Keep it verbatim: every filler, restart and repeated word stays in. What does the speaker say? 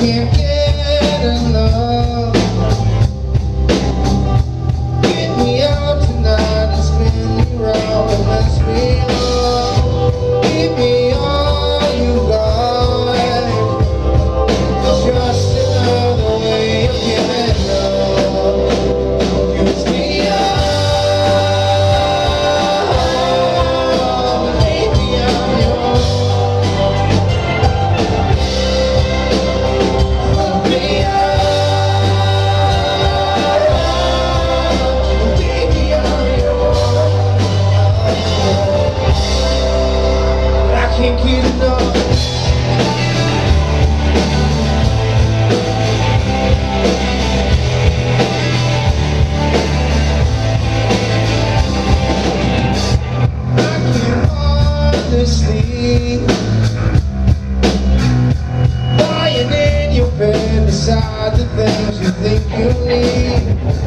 can't get enough. Get me out tonight and spin me round and mess me up. Give me all you got. It's just another way of giving love. Use me up. Baby, I'm yours. Can't get enough. I can't honestly lying in your bed beside the things you think you need.